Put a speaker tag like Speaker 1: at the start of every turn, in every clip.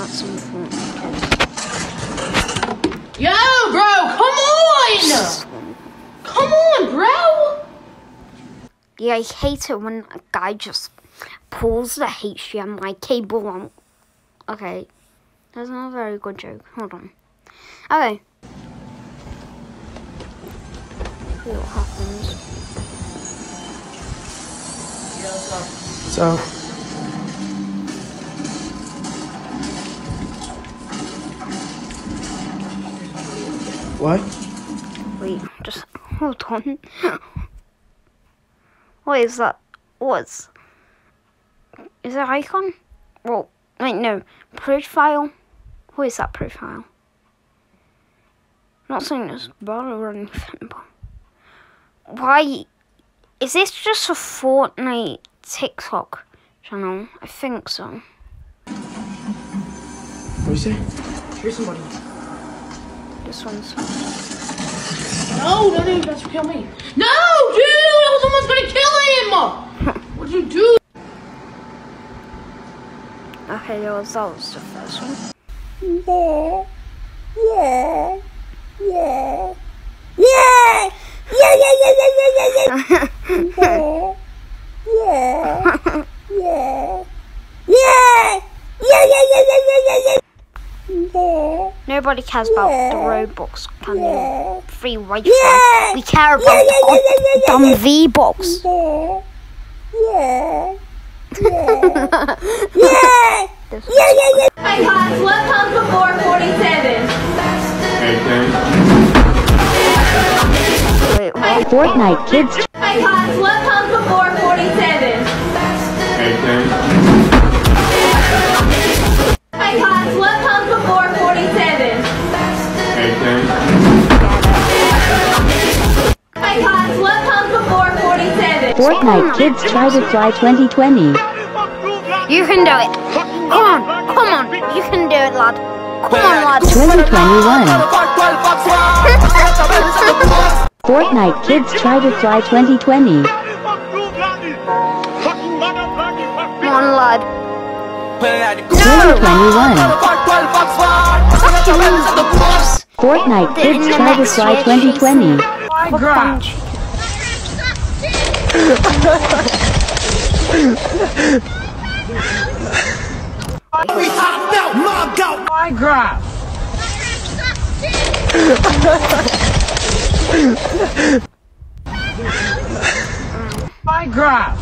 Speaker 1: at some point.
Speaker 2: Yo, bro, come on! Come on, bro!
Speaker 1: Yeah, I hate it when a guy just pulls the HDMI cable on. Okay, that's not a very good joke. Hold on. Okay. See what happens.
Speaker 3: What's up? What?
Speaker 1: Wait, just hold on. What is that? Is it icon? Well, wait, no. Profile? What is that profile? I'm not saying it's bad or anything, but why? Is this just a Fortnite TikTok channel? I think so.
Speaker 3: What you say?
Speaker 2: Here's somebody.
Speaker 1: This one's.
Speaker 2: No, that's to kill me. No, dude! Someone's gonna kill him! What'd you do?
Speaker 1: Okay, that was the first one. Nobody cares about the Robux, can you? Free Wi-Fi. We care about the dumb V-Box.
Speaker 4: Hey, Hans, what comes before 47?
Speaker 1: Wait, what?
Speaker 5: Fortnite kids.
Speaker 4: Hey, Hans, what comes before 47? Hey, Hans, what comes before 47? Hey, Hans, what comes before 47?
Speaker 5: Fortnite kids try to fly 2020.
Speaker 1: You can do it. Come on. You can do it, lad. Come on, lad.
Speaker 5: 2021. Fortnite kids try to fly 2020.
Speaker 1: Come on, lad.
Speaker 5: 2021. Fortnite kids try to fly 2020.
Speaker 3: We hopped out, mobbed out.
Speaker 2: My grab. My grab.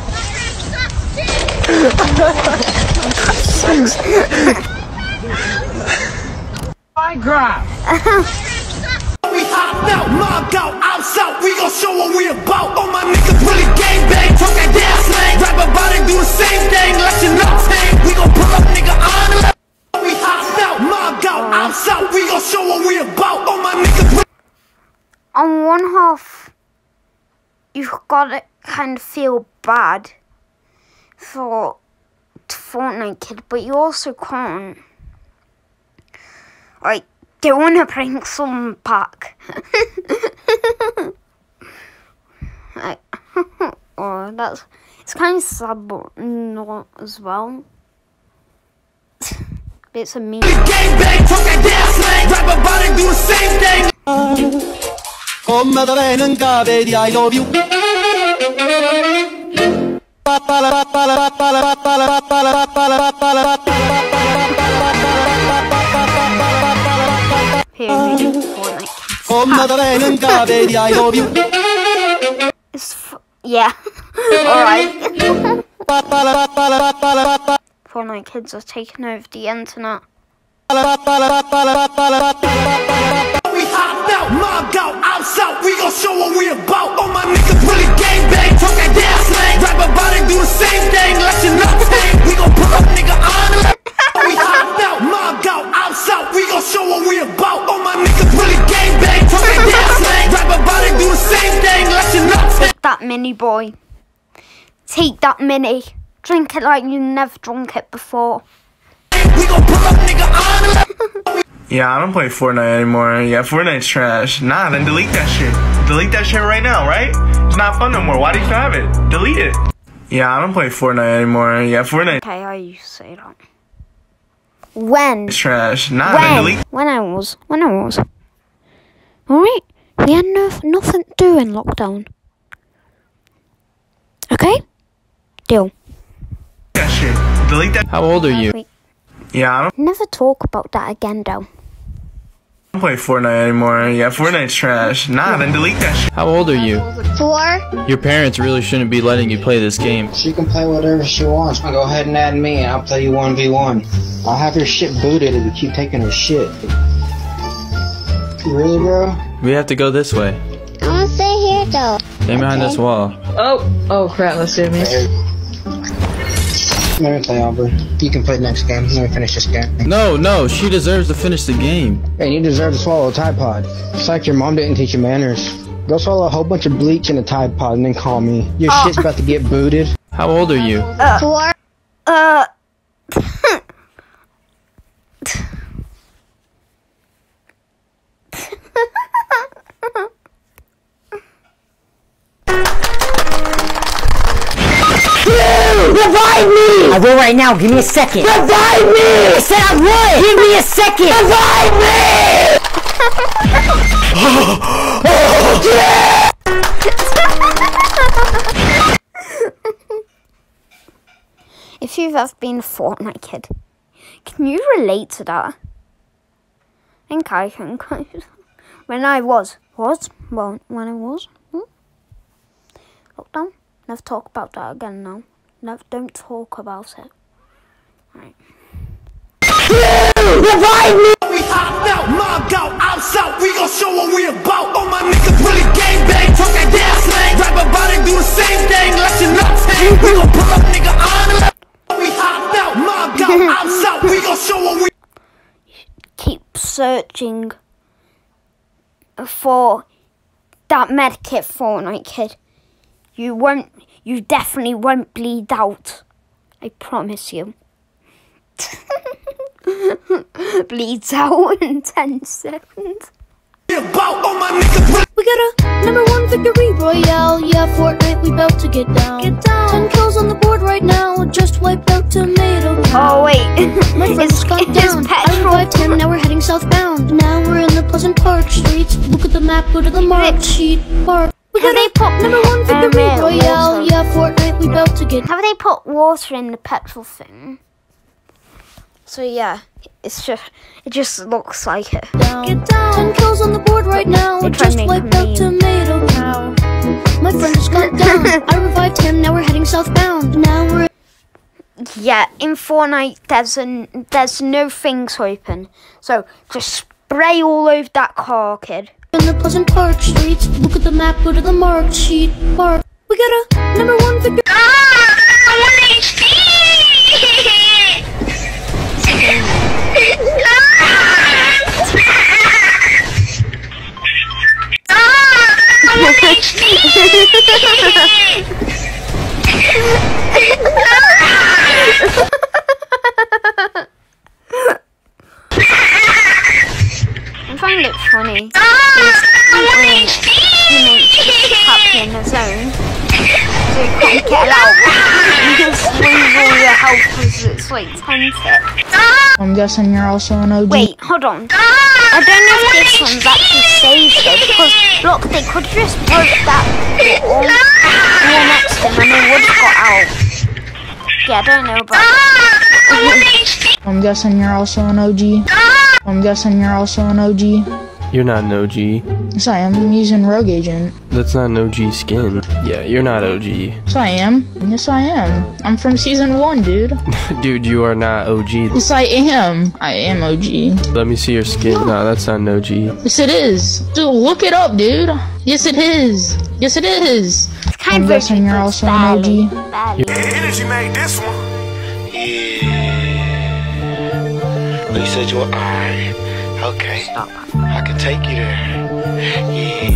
Speaker 2: My grab.
Speaker 3: We hopped out, mobbed out, outside. We gon' show what we about. All my niggas really gang bang, talk that damn slang. Rap about it, do the same thing, let you know thing. We gon' pull up, nigga, on the left. We hopped out, mobbed out, outside. We gon' show what we about. All my niggas really.
Speaker 1: On one half, you've got to kind of feel bad for Fortnite kid, but you also can't. Like, they want to bring someone back. Like, oh, it's kind of sad, but not as well. But it's a meme.
Speaker 3: Gang bang, talk that damn slang. Rap about it, do the same thing. I love you. I love you.
Speaker 1: Yeah. Alright. Fortnite kids are taking over the internet.
Speaker 3: We hopped out, mobbed out, outside. We gon' show what we about. All my niggas really gang bang, talk that damn slang. Rap about it, do the same thing, let you know thing. We gon' pull up, nigga, on the left. We hopped out, mobbed out, outside. We gon' show what we about. All my niggas really gang bang, talk that damn slang. Rap about it, do the same thing, let you know thing.
Speaker 1: That mini boy. Take that mini. Drink it like you never drunk it before.
Speaker 3: We gon' pull up, nigga, on the left.
Speaker 6: Yeah, I don't play Fortnite anymore. Yeah, Fortnite's trash. Nah, then delete that shit. Delete that shit right now, right? It's not fun no more. Why do you still have it? Delete it. Yeah, I don't play Fortnite anymore. Yeah, Fortnite.
Speaker 1: Okay, I used to say that. When?
Speaker 6: It's trash. Nah, then delete.
Speaker 1: When I was. Alright? We had nothing to do in lockdown. Okay? Deal.
Speaker 6: That shit. Delete that.
Speaker 7: How old are you?
Speaker 1: Wait.
Speaker 6: Yeah, I don't
Speaker 1: Never talk about that again, though.
Speaker 6: play Fortnite anymore. Yeah, Fortnite's trash. Nah, then delete that shit.
Speaker 7: How old are you?
Speaker 1: 4.
Speaker 7: Your parents really shouldn't be letting you play this game.
Speaker 8: She can play whatever she wants. Go ahead and add me and I'll play you 1v1. I'll have your shit booted if you keep taking her shit. Really, bro?
Speaker 7: We have to go this way.
Speaker 1: I want to stay here, though.
Speaker 7: Stay behind this wall.
Speaker 2: Oh crap, let's do this.
Speaker 8: Let me play, Albert. You can play the next game. Let me finish this game.
Speaker 7: No, she deserves to finish the game.
Speaker 8: And you deserve to swallow a Tide Pod. It's like your mom didn't teach you manners. Go swallow a whole bunch of bleach in a Tide Pod and then call me. Your shit's about to get booted.
Speaker 7: How old are you?
Speaker 1: 4.
Speaker 9: Revive me! I will right now, give me a second. Revive me! I said I would! Give me a second! Revive me!
Speaker 1: If you've ever been a Fortnite kid, can you relate to that? I think I can. When I was. Lockdown? Never talk about that again now. Don't talk about it. Right.
Speaker 9: Revive me!
Speaker 3: We hopped out, mobbed out, outside. We gon' show what we about. All my niggas really gang bang. Talk that damn slang. Rap about it, do the same thing. Let you not take. We gon' pull up, nigga, on the left. We hopped out, mobbed out, outside. We gon' show what we.
Speaker 1: Keep searching for that medkit Fortnite kid. You definitely won't bleed out. I promise you. Bleeds out in 10 seconds.
Speaker 3: We about all my niggas really.
Speaker 10: We got a #1 victory royale. Yeah, Fortnite, we about to get down. 10 kills on the board right now. Just wiped out Tomato Cow.
Speaker 1: Oh wait,
Speaker 10: My friend's got down. I revived him. Now we're heading southbound. Now we're in the Pleasant Park streets. Look at the map. Go to the mark sheet. Park. We got a #1 victory royale. Yeah, Fortnite, we about to get.
Speaker 1: Have they put water in the petrol thing? So yeah, it just looks like it.
Speaker 10: Get down. 10 kills on the board right now.
Speaker 1: They try
Speaker 10: Just
Speaker 1: to make
Speaker 10: wiped out
Speaker 1: me-
Speaker 10: Tomato Cow. My friend just got down. I revived him. Now we're heading southbound. Now we're.
Speaker 1: Yeah, in Fortnite there's no things open, so just spray all over that car, kid.
Speaker 10: In the Pleasant Park streets. Look at the map. Go to the mark sheet. Park. We got a #1 victory.
Speaker 1: I find it funny. He makes happy in his own, so you can't get out. You just lose all your health because it's like 10 ticks.
Speaker 2: I'm guessing you're also an OG.
Speaker 1: Wait, hold on. I don't know if this one's actually saved though, because look, they could just broke that wall next to him and they would have got out. Yeah, I don't know about that.
Speaker 2: I'm guessing you're also an OG. I'm guessing you're also an OG.
Speaker 7: You're not an OG.
Speaker 2: Yes, I am. I'm using Rogue Agent.
Speaker 7: That's not an OG skin. Yeah, you're not OG.
Speaker 2: Yes, I am. Yes, I am. I'm from Season 1, dude.
Speaker 7: Dude, you are not OG.
Speaker 2: Yes, I am. I am OG.
Speaker 7: Let me see your skin. No, that's not an OG.
Speaker 2: Yes, it is. Dude, look it up, dude. Yes, it is. Yes, it is.
Speaker 1: It's kind
Speaker 2: I'm
Speaker 1: of
Speaker 2: guessing you're also an OG.
Speaker 1: Barely.
Speaker 3: Energy made this one. Yeah. Oh, you said you were alright. Okay.
Speaker 1: Stop.
Speaker 3: I can take you there. Yeah.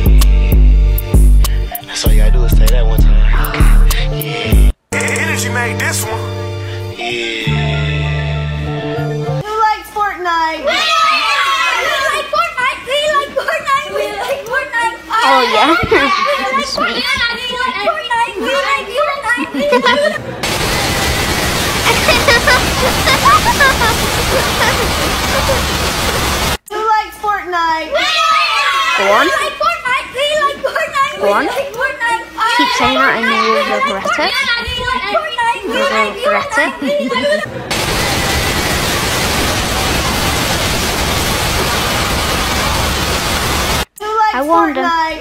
Speaker 3: That's all you gotta do is say that one time. Yeah. Energy made this one. Yeah.
Speaker 4: Who likes Fortnite? We like Fortnite. We like Fortnite. We like Fortnite.
Speaker 1: Oh yeah.
Speaker 4: We like Fortnite. We like Fortnite. We like Fortnite. We like Fortnite.
Speaker 1: on.
Speaker 4: We like Fortnite. We like Fortnite.
Speaker 1: Go on.
Speaker 4: We like Fortnite.
Speaker 1: Keep saying that and you will regret it.
Speaker 4: We like Fortnite.
Speaker 1: You will regret it. I wonder.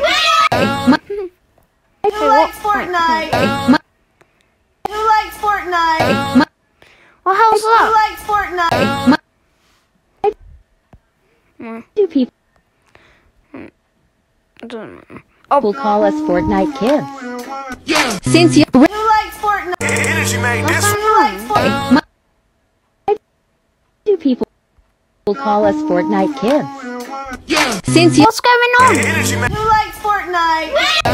Speaker 4: Who likes Fortnite? Who likes Fortnite?
Speaker 1: What hell's
Speaker 4: Who
Speaker 1: that?
Speaker 4: likes Fortnite?
Speaker 5: Do people
Speaker 1: I don't know.
Speaker 5: call us Fortnite kids?
Speaker 9: Since you
Speaker 4: Who likes Fortnite?
Speaker 6: Energy made
Speaker 1: What's
Speaker 6: this.
Speaker 1: going on?
Speaker 5: Do people call us Fortnite kids?
Speaker 9: since you
Speaker 1: What's going on?
Speaker 6: Energy made.
Speaker 4: Who likes Fortnite?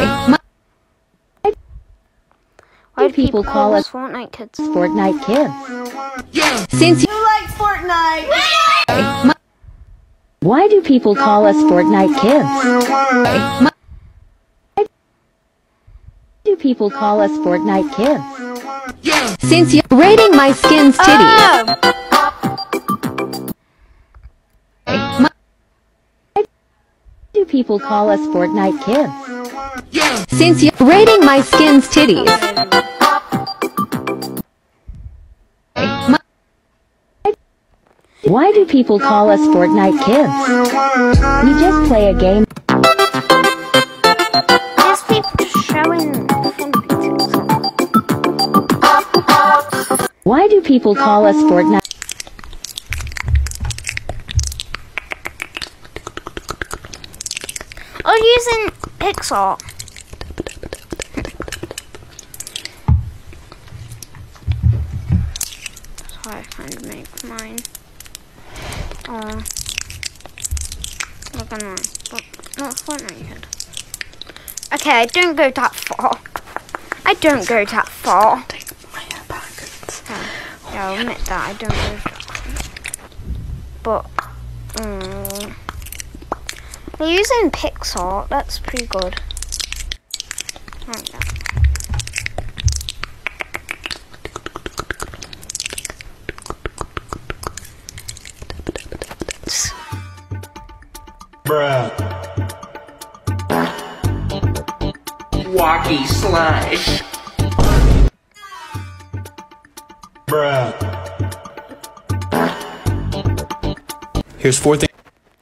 Speaker 1: Why do
Speaker 5: people call us
Speaker 1: Fortnite kids?
Speaker 5: Fortnite kids?
Speaker 9: since you
Speaker 4: Who likes Fortnite?
Speaker 5: Why do people call us Fortnite kids? Do people call us Fortnite kids?
Speaker 9: since you rating my skin's titties.
Speaker 5: Do people call us Fortnite kids?
Speaker 9: Since you rating my skin's titties.
Speaker 5: Why do people call us Fortnite kids? We just play a game.
Speaker 1: There's people just showing fun pictures.
Speaker 5: Why do people call us Fortnite?
Speaker 1: Oh, using Pixar. That's how I kind of make mine. Look at mine. But not Fortnite yet. Okay, I don't go that far. I don't go that far. Yeah, I'll admit that. I don't go that far. But, they're using Pixar. That's pretty good. Like that.
Speaker 3: Bruh.
Speaker 11: Wacky slash.
Speaker 3: Bruh.
Speaker 12: Here's 4 things.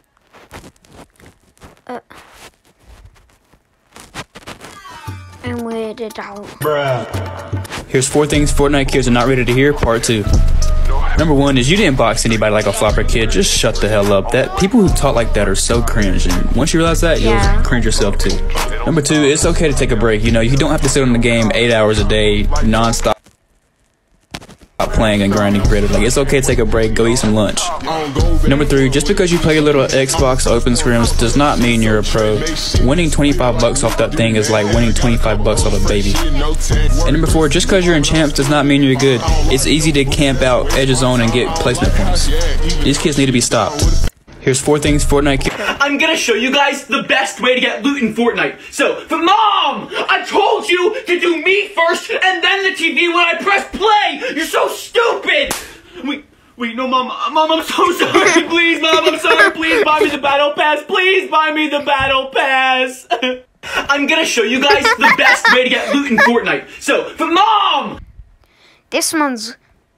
Speaker 1: I'm weirded out.
Speaker 3: Bruh.
Speaker 12: Here's 4 things Fortnite kids are not ready to hear. Part 2. Number 1 is you didn't box anybody like a flopper kid. Just shut the hell up. That people who talk like that are so cringe, and once you realize that, you'll cringe yourself too. Number 2, it's okay to take a break. You know, you don't have to sit on the game 8 hours a day, non-stop playing and grinding creative. Like, it's okay to take a break, go eat some lunch. Number 3, just because you play a little Xbox open scrims does not mean you're a pro. Winning $25 off that thing is like winning $25 off a baby. And number 4, just because you're in champs does not mean you're good. It's easy to camp out, edge a zone, and get placement points. These kids need to be stopped. Here's 4 things Fortnite kids.
Speaker 11: I'm gonna show you guys the best way to get loot in Fortnite. So, but Mom! I told you to do me first and then the TV when I press play! You're so stupid! Wait, no, Mom, I'm so sorry. Please, Mom, I'm sorry. Please buy me the battle pass. Please buy me the battle pass. I'm gonna show you guys the best way to get loot in Fortnite. So, but Mom!
Speaker 1: This man's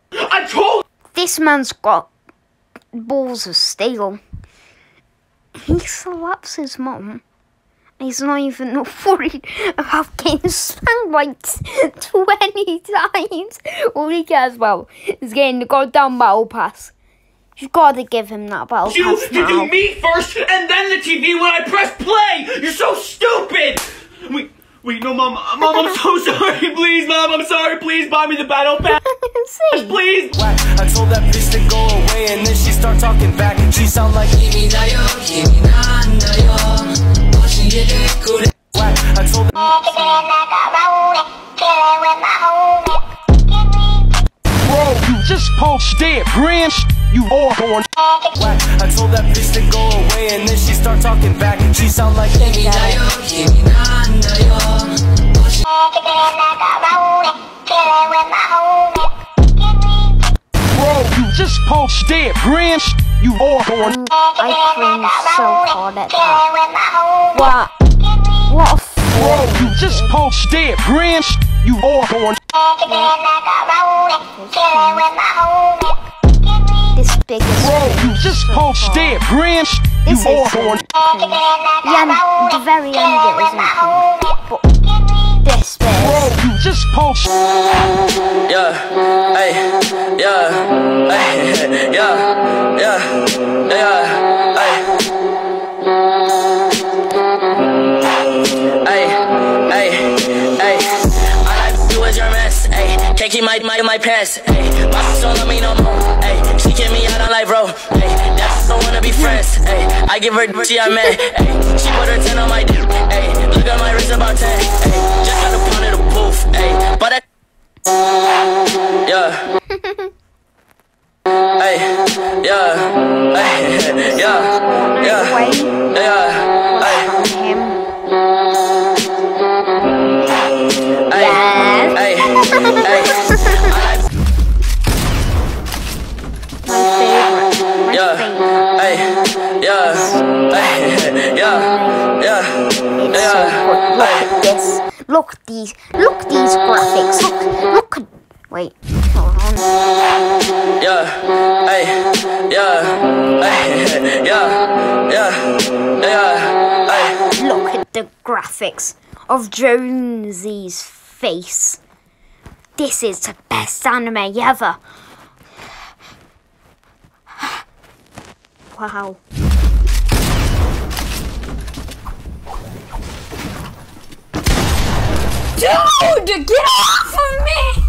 Speaker 1: got balls of steel. He slaps his mum. He's not even worried about getting spanked like 20 times. All he cares about is getting the goddamn battle pass. You've got to give him that battle pass now.
Speaker 11: You do me first and then the TV when I press play! You're so stupid! Wait, no, Mom, I'm so sorry. Please, Mom, I'm sorry. Please buy me the battle pass. Please.
Speaker 3: I told that bitch to go away and then she start talking back and she sound like I told Bro, you just poached dead, Grinch. You all going. I told that bitch to go away and then she start talking back and she sound like
Speaker 13: Bro,
Speaker 3: you just poached dead, Grinch. You all going.
Speaker 1: I cringe so hard at that. What a
Speaker 3: Whoa, you just poached dead, Grinch. You all going.
Speaker 1: This biggest.
Speaker 3: Whoa, you just poached dead, Grinch. You
Speaker 1: This
Speaker 3: all
Speaker 1: is
Speaker 3: going.
Speaker 1: yeah, the very end it isn't cringe, but this bit.
Speaker 3: Whoa, you just poached.
Speaker 11: Yeah, hey, yeah, hey, yeah, yeah, hey. All I do is your mess, ayy. Can't keep my pants, ayy. My sister don't love me no more, ayy. She kick me out on life, bro, ayy. That's don't wanna be friends, ayy. I give her she I met, ayy. She put her 10 on my dick, ayy. Look at my wrist about 10, ayy. Just got a pound of the booth, ayy. But that, yeah. Hey, yeah, hey, yeah, yeah, yeah, hey. Hey, hey, yeah, hey, yeah, hey, yeah, yeah, yeah.
Speaker 1: Look at this. Look at these graphics. Look at. Wait, hold on.
Speaker 11: Yeah, hey, yeah, hey, yeah, yeah, hey.
Speaker 1: Look at the graphics of Jonesy's face. This is the best anime ever. Wow. Dude, get off of me!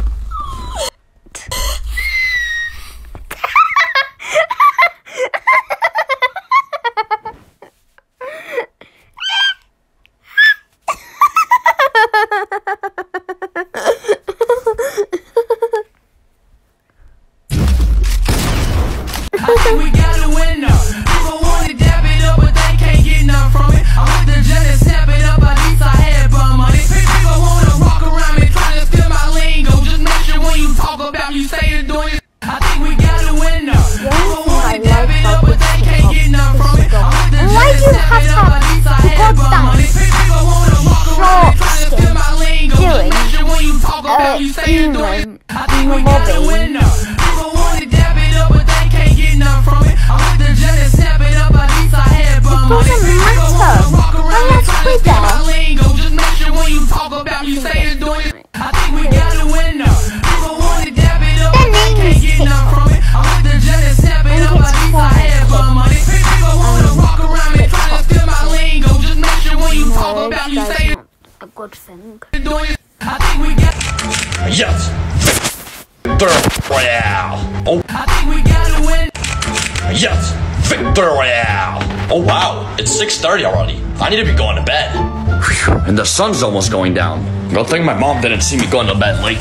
Speaker 3: We got a window. People want to dap it up, but they can't get nothing from it. I went to jail and snap it up, at least I had bum money. People want to rock around me, trying to steal my lingo. Just make sure when you talk about you say you're doing it. I think we got a window. People want to dap it up, but they can't get nothing from it. I went to jail and snap it up, at least I had bum money. People want to rock around me, trying to steal my lingo. Just make sure when you talk about you say you're doing it. I think we got a window. People want to dap it up, but they can't get nothing from it. I went to jail and snap it up, at least I had bum money. People want to rock around me, trying to steal my lingo. Just make sure when you talk about you say you're doing it. I think we got a window. People want to dap it up, but they can't get nothing from it. I went to jail and snap it up, at least I had bum money. People want to rock around me, trying to steal my lingo. Just make sure when you talk about you say you're
Speaker 1: a good thing.
Speaker 3: doing it. I think we got.
Speaker 11: Yes. Victor Royale. Oh,
Speaker 3: I think we got a win.
Speaker 11: yes. Victor Royale. Oh wow, it's 6:30 already. I need to be going to bed. Whew. And the sun's almost going down. Good thing my mom didn't see me going to bed late.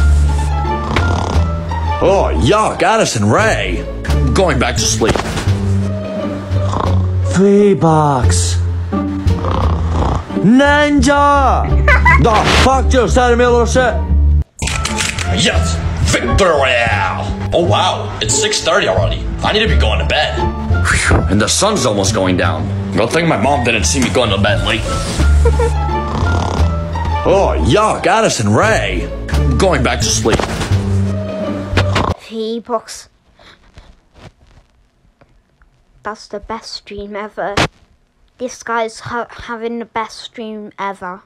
Speaker 11: Oh yuck, Addison Ray. I'm going back to sleep. $3. Ninja! The fuck just out of me, little shit. Yes, Victor Royale. Oh wow, it's 6:30 already. I need to be going to bed. Whew. And the sun's almost going down. Good thing my mom didn't see me going to bed late. Oh yuck, Addison Ray. I'm going back to sleep.
Speaker 1: V-Bucks. That's the best stream ever. This guy's having the best stream ever.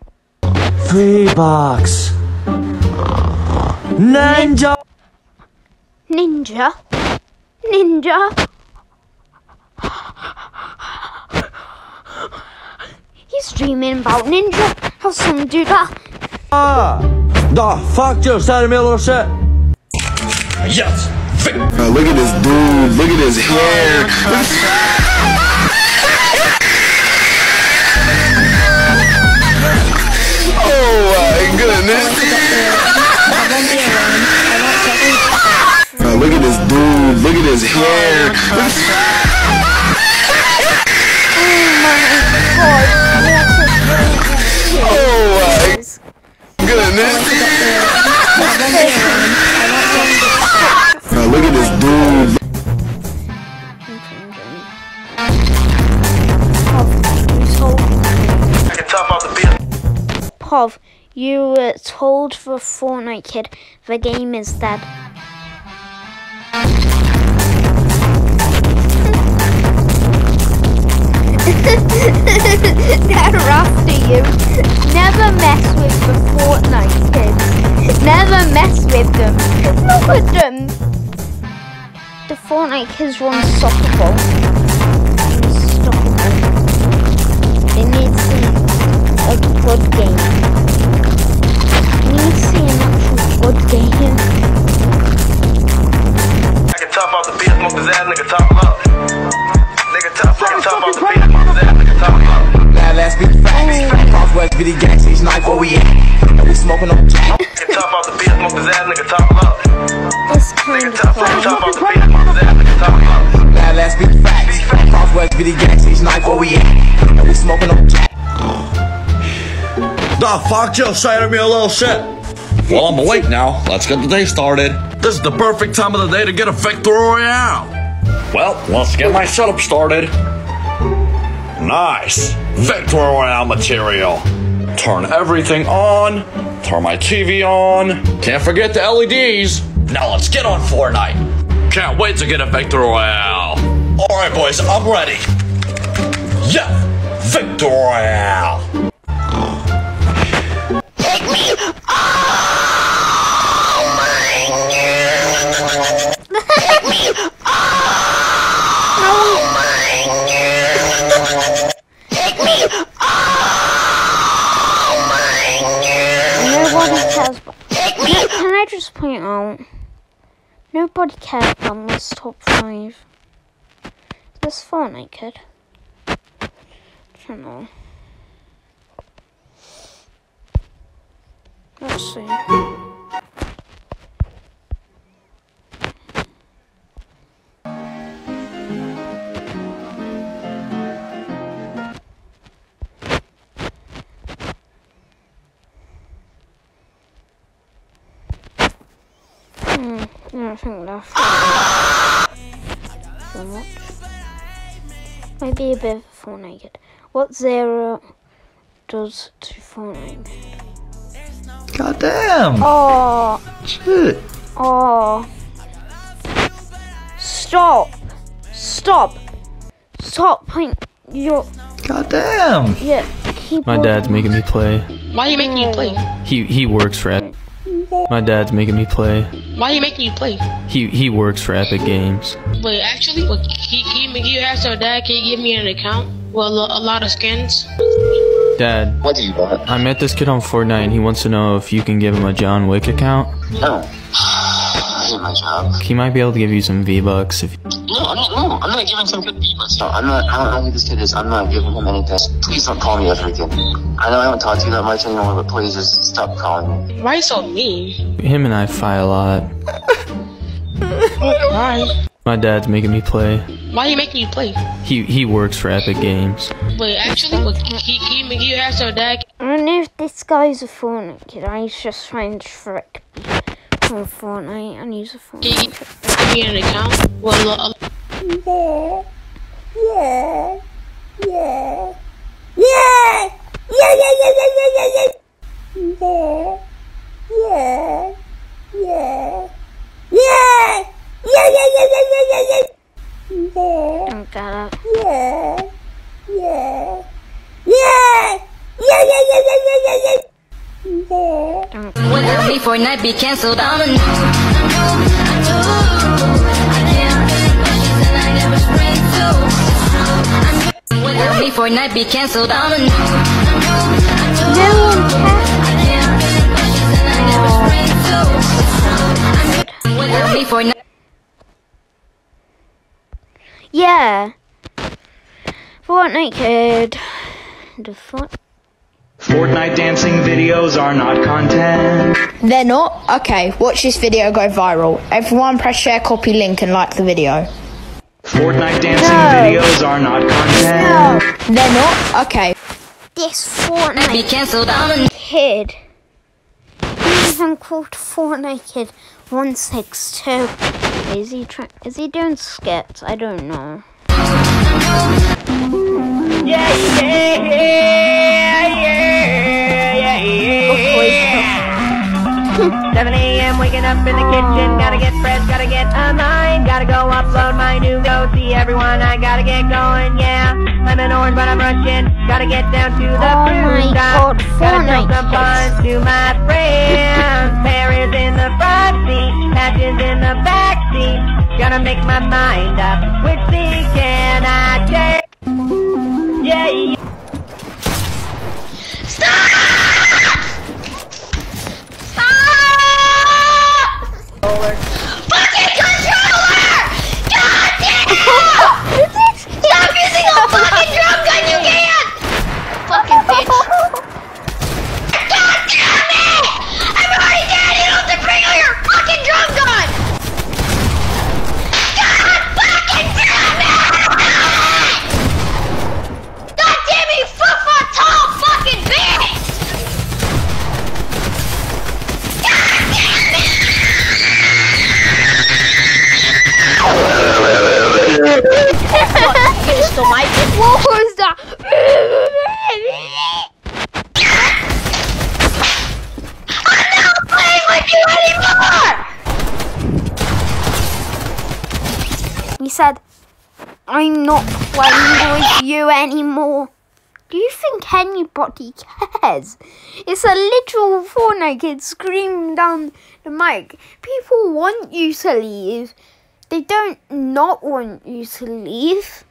Speaker 11: $3. Ninja.
Speaker 1: Ninja? Ninja? He's streaming about Ninja. How some do that?
Speaker 11: The fuck just out of me, little shit. Yes.
Speaker 13: Look at this dude. Look at his hair. Oh my goodness. Look at this dude. Look at his hair. Oh my goodness. Look at this dude.
Speaker 1: Pov, you were told the Fortnite kid the game is dead. They're after you. Never mess with the Fortnite kids. Never mess with them. Look at them. The Fortnite kids are unstoppable. Unstoppable. They need to see a good game. They need to see an actual good game.
Speaker 6: I can top off the beat, smoke his ass, nigga top up. Nigga top off the beat, smoke his ass, nigga top up.
Speaker 3: Now let's be facts. Southwest be the gang, stage night where we at. We smoking on jack.
Speaker 6: Nigga top off the beat, smoke his ass, nigga top up.
Speaker 1: It's kind of
Speaker 6: Top
Speaker 1: fun.
Speaker 6: off the beat, smoke his ass, nigga top up.
Speaker 3: Now let's be facts. Southwest be the gang, stage night where we at. We smoking on jack.
Speaker 14: The fuck, you saved me a little shit. Well, I'm awake now. Let's get the day started. This is the perfect time of the day to get a victory royale. Well, let's get my setup started. Nice. Victory royale material. Turn everything on. Turn my TV on. Can't forget the LEDs. Now let's get on Fortnite. Can't wait to get a victory royale. Alright, boys, I'm ready. Yeah, victory royale.
Speaker 3: Take me. Oh my God. Take me. Oh my God. Take me. Oh my God.
Speaker 1: Nobody cares. Can I just point out? Nobody cares about this top 5. This Fortnite kid. I don't know. Let's see. I don't think that's so much. Maybe a bit of a Fortnite kid. What Zero does to Fortnite?
Speaker 14: God damn.
Speaker 1: Oh.
Speaker 14: Shit.
Speaker 1: Oh. Stop. Stop. Stop playing your...
Speaker 14: God damn.
Speaker 1: Yeah, keep
Speaker 7: My dad's making me play.
Speaker 2: Why are you making you play?
Speaker 7: He works for Epic. My dad's making me play.
Speaker 2: Why are you making you play?
Speaker 7: He works for Epic Games.
Speaker 2: Wait, actually, you ask your dad, can you give me an account with a lot of skins?
Speaker 7: Dad,
Speaker 3: what do you want?
Speaker 7: I met this kid on Fortnite and he wants to know if you can give him a John Wick account.
Speaker 3: No. I hate my job.
Speaker 7: He might be able to give you some V-Bucks if...
Speaker 3: No, I'm not giving some good V-Bucks. No, I don't know who this kid is. I'm not giving him anything. Please don't call me ever again. I know I don't talk to you that much anymore, but please just stop calling me.
Speaker 2: Why so mean?
Speaker 7: Him and I fight a lot.
Speaker 2: Why?
Speaker 7: My dad's making me play.
Speaker 2: Why are you making you play?
Speaker 7: He works for Epic Games.
Speaker 2: Wait, actually, you ask your dad.
Speaker 1: I don't know if this guy's a Fortnite kid. He's just trying to trick me from Fortnite and he's a Fortnite kid.
Speaker 2: Give me an account with a lot.
Speaker 1: Don't get it.
Speaker 15: Without me, Fortnite be cancelled. I'm a new. Without me, Fortnite be cancelled. I'm a new.
Speaker 1: No one cares.
Speaker 15: Without me, Fortnite.
Speaker 1: Yeah. Fortnite kid. The
Speaker 16: Fortnite dancing videos are not content.
Speaker 17: They're not? Okay, watch this video go viral. Everyone press share, copy link and like the video.
Speaker 16: Fortnite dancing videos are not content.
Speaker 17: No. They're not? Okay.
Speaker 1: This Fortnite kid. He's even called Fortnite Kid 162. Is he doing skits? I don't know.
Speaker 3: Yeah, yeah, yeah, yeah, yeah,
Speaker 18: 7 a.m. waking up in the kitchen. Gotta get fresh, gotta get a mind. Gotta go upload my new go see everyone. I gotta get going, yeah. I'm an orange, but I'm rushing. Gotta get down to the fruit stop. Gotta tell some fun to my friends. Pear is in the front seat, Patches in the back seat. Gotta make my mind up. Which seat can I take? Yeah.
Speaker 4: Stop! Fucking controller! God damn! Stop using a fucking drum gun, you can't! Fucking bitch. God damn it! I'm already dead! You don't have to bring out your fucking drum gun! God fucking damn it! God damn it, you 4-foot tall fucking bitch! God damn it! You stole my bitch. What was that? I'm not playing with you anymore!
Speaker 1: He said, I'm not playing with you anymore. Do you think anybody cares? It's a literal Fortnite kid screaming down the mic. People want you to leave. They don't not want you to leave.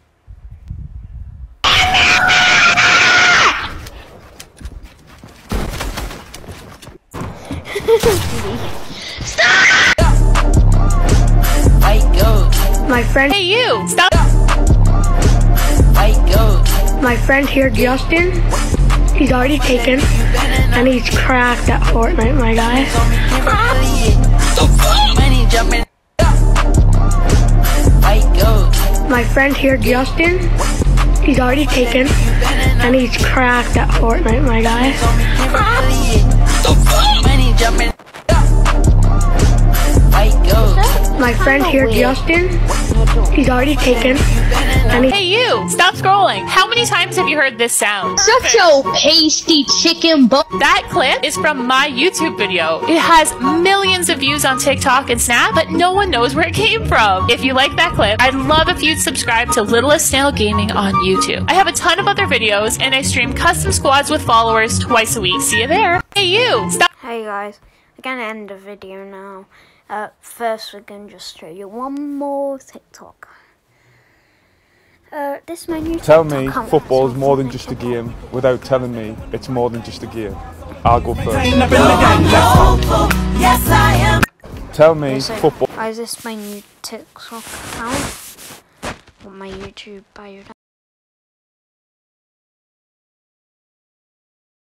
Speaker 4: Stop!
Speaker 19: My friend.
Speaker 20: Hey you! Stop!
Speaker 19: My friend here, Justin, he's already taken, and he's cracked at Fortnite, my guy. My friend here, Justin, he's already taken, and he's cracked at Fortnite, my guy. My friend here, Justin, he's already taken, and
Speaker 20: Hey you! Stop scrolling! How many times have you heard this sound?
Speaker 10: Such a pasty chicken butt.
Speaker 20: That clip is from my YouTube video. It has millions of views on TikTok and Snap, but no one knows where it came from. If you like that clip, I'd love if you'd subscribe to Littlest Snail Gaming on YouTube. I have a ton of other videos, and I stream custom squads with followers twice a week. See you there. Hey you! Stop!
Speaker 1: Hey guys, we're gonna end the video now. First we're gonna just show you one more TikTok. This is my new
Speaker 21: Tell
Speaker 1: TikTok
Speaker 21: me
Speaker 1: account.
Speaker 21: football's more than just a game without telling me it's more than just a game. I'll go first.
Speaker 3: Yes, I am.
Speaker 21: Tell me
Speaker 1: So,
Speaker 21: football.
Speaker 1: guys, this is my new TikTok account. On my YouTube bio.